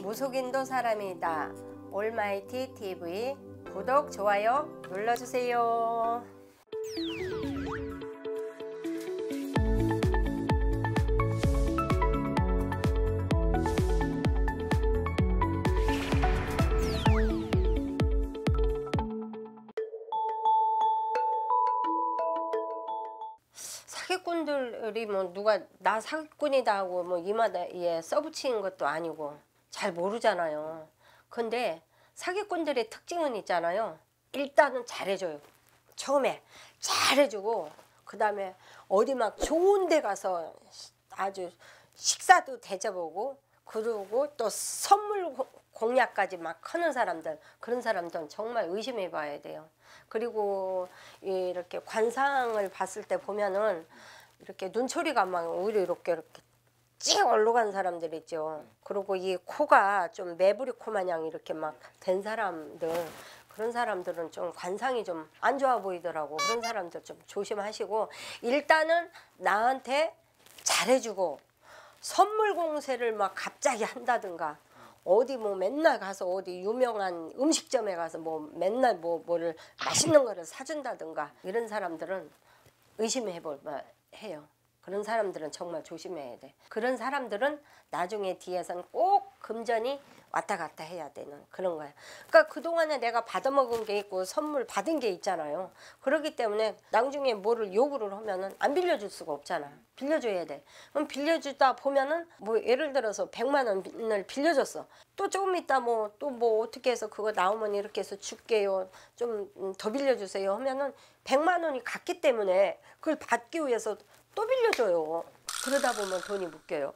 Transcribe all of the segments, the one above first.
무속인도 사람이다. 올마이티 TV 구독, 좋아요 눌러주세요. 사기꾼들이 뭐 누가 나 사기꾼이다 하고 뭐 이마에 써붙이는 것도 아니고 잘 모르잖아요. 근데 사기꾼들의 특징은 있잖아요. 일단은 잘해줘요. 처음에 잘해주고 그 다음에 어디 막 좋은 데 가서 아주 식사도 대접하고 그러고 또 선물 공약까지 막 하는 사람들, 그런 사람들은 정말 의심해 봐야 돼요. 그리고 이렇게 관상을 봤을 때 보면은 이렇게 눈초리가 막 오히려 이렇게 찌 올라간 사람들 있죠. 그리고 이 코가 좀 매부리 코 마냥 이렇게 막 된 사람들, 그런 사람들은 좀 관상이 좀 안 좋아 보이더라고. 그런 사람들 좀 조심하시고, 일단은 나한테 잘해주고 선물 공세를 막 갑자기 한다든가, 어디 뭐 맨날 가서 어디 유명한 음식점에 가서 뭐 맨날 뭐를 맛있는 거를 사준다든가, 이런 사람들은 의심해 볼 해요. 그런 사람들은 정말 조심해야 돼. 그런 사람들은 나중에 뒤에선 꼭 금전이 왔다 갔다 해야 되는 그런 거야. 그러니까 그동안에 내가 받아먹은 게 있고 선물 받은 게 있잖아요. 그렇기 때문에 나중에 뭐를 요구를 하면은 안 빌려줄 수가 없잖아. 빌려줘야 돼. 그럼 빌려주다 보면은 뭐 예를 들어서 100만 원을 빌려줬어. 또 조금 있다 뭐 또 뭐 어떻게 해서 그거 나오면 이렇게 해서 줄게요. 좀 더 빌려주세요 하면은 100만 원이 갔기 때문에 그걸 받기 위해서 또 빌려줘요. 그러다 보면 돈이 묶여요.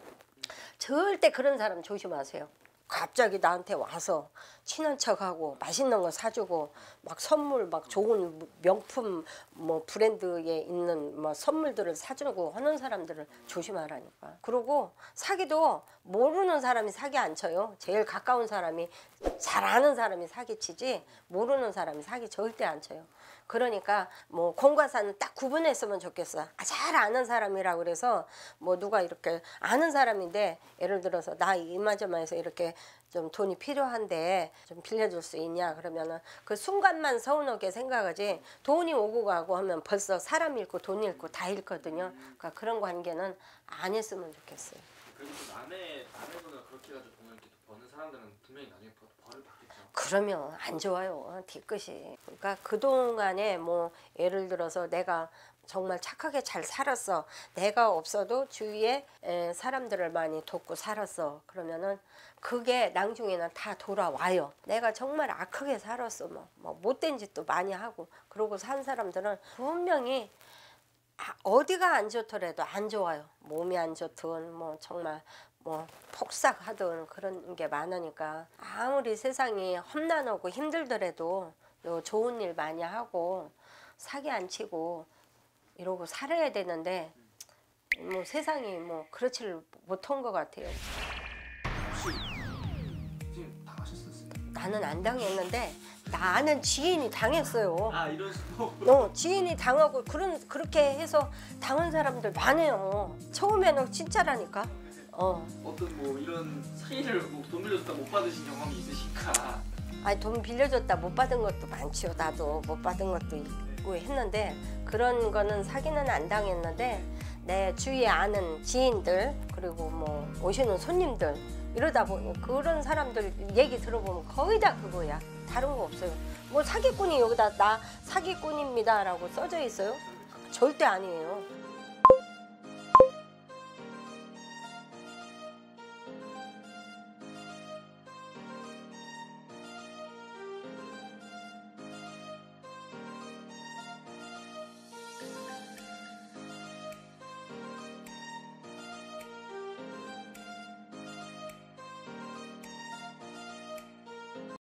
절대 그런 사람 조심하세요. 갑자기 나한테 와서 친한 척하고 맛있는 거 사주고 막 선물 막 좋은 명품 뭐 브랜드에 있는 뭐 선물들을 사주고 하는 사람들을 조심하라니까. 그리고 사기도 모르는 사람이 사기 안 쳐요. 제일 가까운 사람이, 잘 아는 사람이 사기치지 모르는 사람이 사기 절대 안 쳐요. 그러니까 뭐 공과 사는 딱 구분했으면 좋겠어. 잘 아는 사람이라 그래서 뭐 누가 이렇게 아는 사람인데 예를 들어서 나 이마저마해서 이렇게 좀 돈이 필요한데 좀 빌려줄 수 있냐 그러면은 그 순간만 서운하게 생각하지, 돈이 오고 가고 하면 벌써 사람 잃고 돈 잃고 다 잃거든요. 그러니까 그런 관계는 안 했으면 좋겠어요. 그리고 남의 돈을 그렇게 가지고 돈을 이렇게 버는 사람들은 분명히 나중에 벌을 받겠죠. 그러면 안 좋아요, 뒤끝이. 그러니까 그동안에 뭐 예를 들어서 내가 정말 착하게 잘 살았어. 내가 없어도 주위에 사람들을 많이 돕고 살았어. 그러면은 그게 나중에는 다 돌아와요. 내가 정말 악하게 살았어. 뭐 못된 짓도 많이 하고 그러고 산 사람들은 분명히 어디가 안 좋더라도 안 좋아요. 몸이 안 좋든 뭐 정말 뭐 폭삭하든 그런 게 많으니까 아무리 세상이 험난하고 힘들더라도 좋은 일 많이 하고 사기 안 치고 이러고 살아야 되는데 뭐 세상이 뭐 그렇지를 못한 것 같아요. 혹시 지금 당하셨었어요? 나는 안 당했는데 나는 지인이 당했어요. 아, 이런 식으로? 지인이 당하고 그렇게 해서 당한 사람들 많아요. 처음에는 진짜라니까. 어떤 뭐 이런 사기를 뭐 돈 빌려줬다 못 받으신 경험이 있으신가? 아니, 돈 빌려줬다 못 받은 것도 많지요. 나도 못 받은 것도 있고 했는데 그런 거는 사기는 안 당했는데 내 주위에 아는 지인들 그리고 뭐 오시는 손님들 이러다 보니 그런 사람들 얘기 들어보면 거의 다 그거야. 다른 거 없어요. 뭐 사기꾼이 여기다 나 사기꾼입니다 라고 써져 있어요? 절대 아니에요.